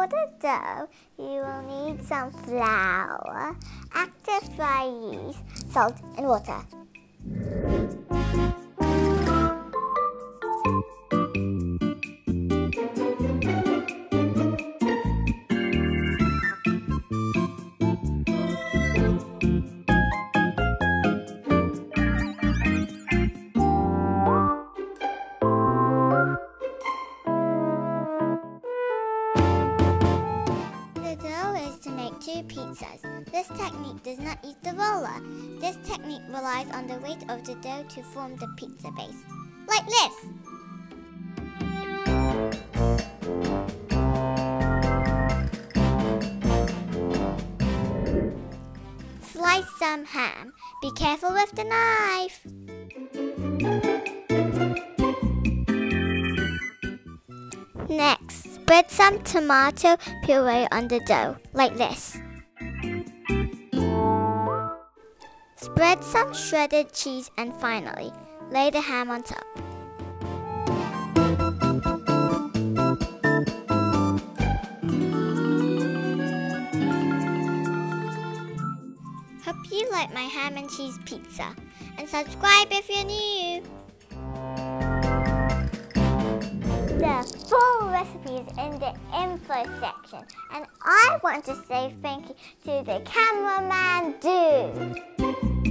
the dough, you will need some flour, active dry yeast, salt and water. Two pizzas. This technique does not use the roller. This technique relies on the weight of the dough to form the pizza base. Like this. Slice some ham. Be careful with the knife. Next, spread some tomato puree on the dough, like this. Spread some shredded cheese and finally, lay the ham on top. Hope you like my ham and cheese pizza, and subscribe if you're new. The full recipe is in the info section, and I want to say thank you to the cameraman dude.